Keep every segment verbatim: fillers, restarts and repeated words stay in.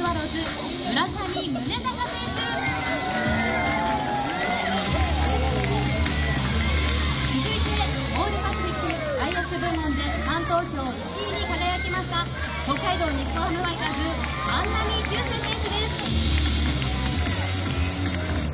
スワローズ村上宗隆選手。続いてオールパシフィック外野手部門でファン投票いちいに輝きました北海道日本ハムファイターズ万波中正選手です。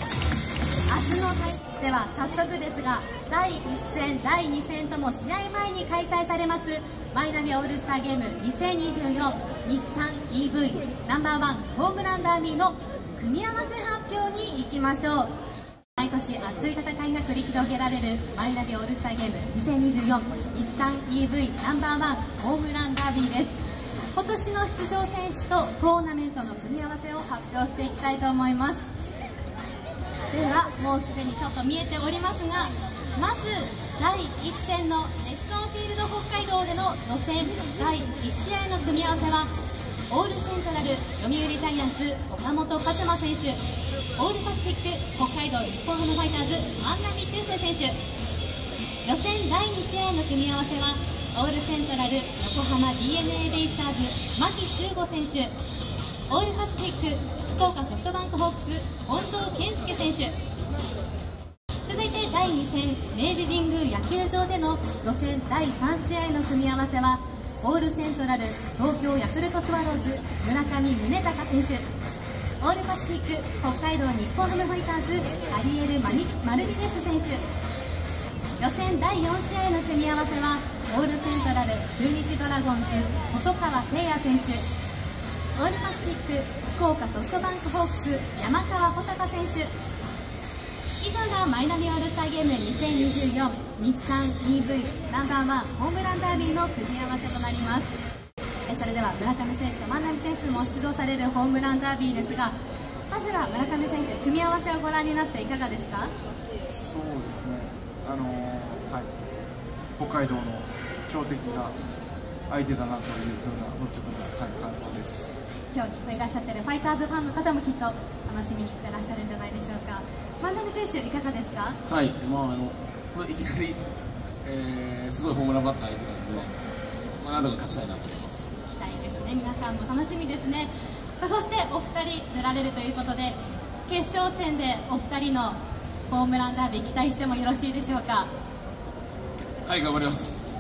明日の対戦では早速ですがだいいっ戦だいに戦とも試合前に開催されますマイナビオールスターゲームにせんにじゅうよん日産 イーブイ ナンバーワンホームランダービーの組み合わせ発表に行きましょう。毎年熱い戦いが繰り広げられるマイナビオールスターゲームにせんにじゅうよん日産 イーブイ ナンバーワンホームランダービーです。今年の出場選手とトーナメントの組み合わせを発表していきたいと思います。ではもうすでにちょっと見えておりますが、まずだいいっ戦のエスコンフィールド北海道での予選だいいち試合の組み合わせはオールセントラル読売ジャイアンツ岡本和真選手、オールパシフィック北海道日本ハムファイターズ万波中正選手。予選だいに試合の組み合わせはオールセントラル横浜 ディーエヌエー ベイスターズ牧秀悟選手、オールパシフィック福岡ソフトバンクホークス近藤健介選手。続いてだいに戦明治神宮野球場での予選だいさん試合の組み合わせはオールセントラル東京ヤクルトスワローズ村上宗隆選手、オールパシフィック北海道日本ハムファイターズアリエル・マルティネス選手。予選だいよん試合の組み合わせはオールセントラル中日ドラゴンズ細川誠也選手、オールパシフィック福岡ソフトバンクホークス山川穂高選手。以上がマイナビオールスターゲームにせんにじゅうよん日産 イーブイ ナンバーワンホームランダービーの組み合わせとなります。それでは村上選手と万波選手も出場されるホームランダービーですが、まずは村上選手組み合わせをご覧になっていかがですか？ そうですね、あのーはい、北海道の強敵が相手だなというふうな率直な、はい、感想です。 今日きっといらっしゃってるファイターズファンの方もきっと楽しみにしてらっしゃるんじゃないでしょうか。万波選手いかがですか？ はい、まああのまあ、いきなり、えー、すごいホームランバッター相手なんで、まあ、なんとか勝ちたいなと思います。 期待ですね。皆さんも楽しみですね。さあそしてお二人出られるということで決勝戦でお二人のホームランダービー期待してもよろしいでしょうか？ はい、頑張ります。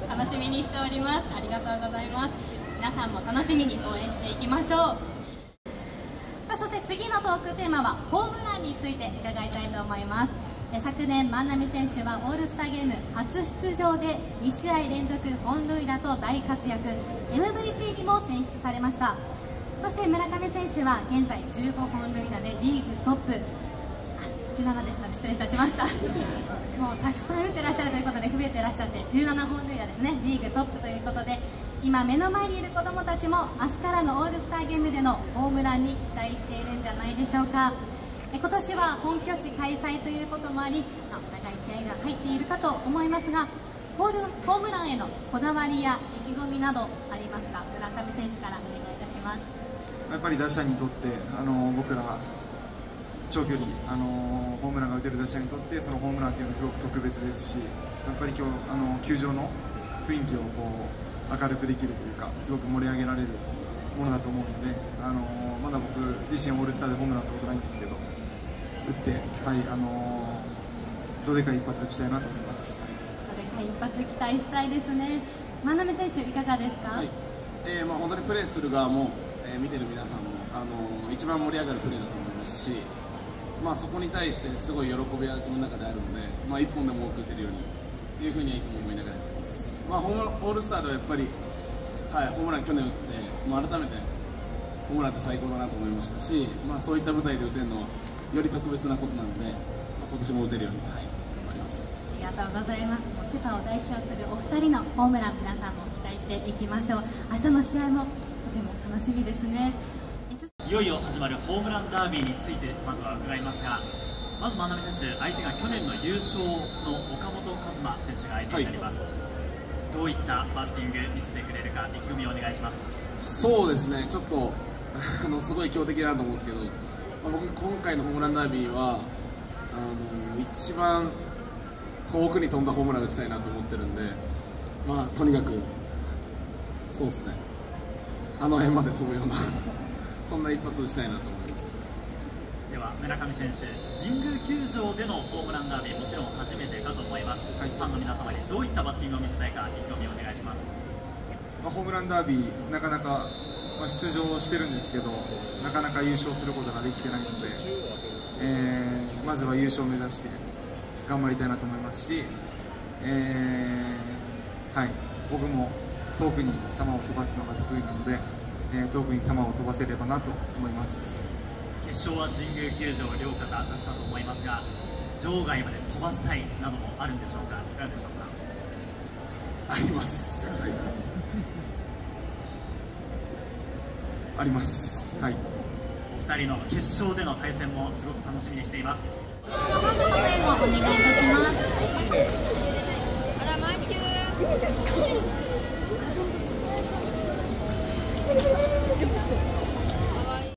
楽しみにしております。ありがとうございます。皆さんも楽しみに応援していきましょう。さあそして次のトークテーマはホームランについて伺いたいと思います。昨年万波選手はオールスターゲーム初出場でに試合連続本塁打と大活躍、 エムブイピー にも選出されました。そして村上選手は現在じゅうごほん塁打でリーグトップ、じゅうななでした、失礼いたしましたもうたくさん打ってらっしゃるということで増えてらっしゃってじゅうななほん塁打ですね、リーグトップということで今目の前にいる子どもたちも明日からのオールスターゲームでのホームランに期待しているんじゃないでしょうか。今年は本拠地開催ということもあり、まあ、お互い気合が入っているかと思いますがホールホームランへのこだわりや意気込みなどありますか？村上選手からお願いいたします。 やっぱり打者にとってあの僕ら長距離あのホームランが打てる打者にとってそのホームランっていうのはすごく特別ですし、やっぱり今日あの球場の雰囲気をこう明るくできるというかすごく盛り上げられるものだと思うので、あのまだ僕自身オールスターでホームラン打ったことないんですけど打って、はい、あのどでかい一発打ちたいなと思います。はい、 どでかい一発期待したいですね。万波選手いかがですか？ はい、えーまあ、本当にプレーする側も、えー、見てる皆さんも、あのー、一番盛り上がるプレーだと思いますし、まあ、そこに対してすごい喜びは自分の中であるので、まあ、いっぽんでも多く打てるようにというふうにはいつも思いながらやってます。まあ、ホームオールスターではやっぱり、はい、ホームラン去年打って、まあ、改めてホームランって最高だなと思いましたし、まあ、そういった舞台で打てるのはより特別なことなので、まあ、今年も打てるように、はい、頑張ります。 ありがとうございます。もうセパを代表するお二人のホームラン皆さんも期待していきましょう。明日の試合もとても楽しみですね。 いよいよ始まるホームランダービーについてまずは伺いますが、まず万波選手、相手が去年の優勝の岡本和真選手が相手になります、はい、どういったバッティング見せてくれるか意気込みをお願いします。 そうですね、ちょっとあのすごい強敵だなと思うんですけど、まあ、僕今回のホームランダービーはあの一番遠くに飛んだホームランを打ちたいなと思ってるんで、まあとにかくそうですね、あの辺まで飛ぶようなそんなんな一発打ちたいなと思います。 では村上選手、神宮球場でのホームランダービー、もちろん初めてかと思います、はい、ファンの皆様にどういったバッティングを見せたいか意気込みをお願いします。 まあ、ホームランダービーなかなか、まあ、出場してるんですけど、なかなか優勝することができてないので、えー、まずは優勝を目指して頑張りたいなと思いますし、えーはい、僕も遠くに球を飛ばすのが得意なので、えー、遠くに球を飛ばせればなと思います。 決勝は神宮球場両方立つかと思いますが、場外まで飛ばしたいなどもあるんでしょうか、いかがでしょうか。 あります、はい、 あります、はい、 お二人の決勝での対戦もすごく楽しみにしています。 お願いいたします。 あら、満球いいですか。